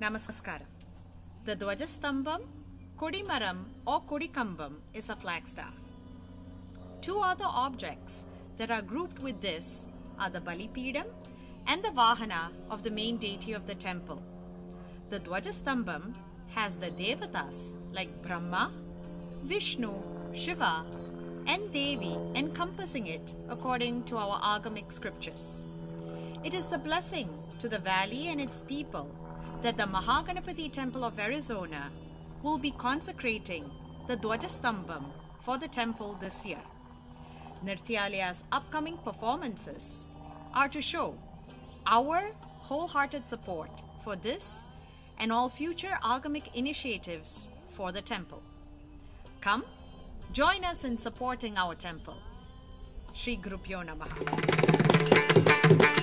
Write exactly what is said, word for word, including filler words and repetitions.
Namaskaram. The Dwajastambam, Kodimaram or Kodikambam is a flagstaff. Two other objects that are grouped with this are the Balipidam and the Vahana of the main deity of the temple. The Dwajastambam has the Devatas like Brahma, Vishnu, Shiva and Devi encompassing it according to our Agamic scriptures. It is the blessing to the valley and its people that the Mahaganapati temple of Arizona will be consecrating the Dwajastambam for the temple this year. Nrityalaya's upcoming performances are to show our wholehearted support for this and all future Agamic initiatives for the temple. Come, join us in supporting our temple. Shri Gurubhyo Namaha.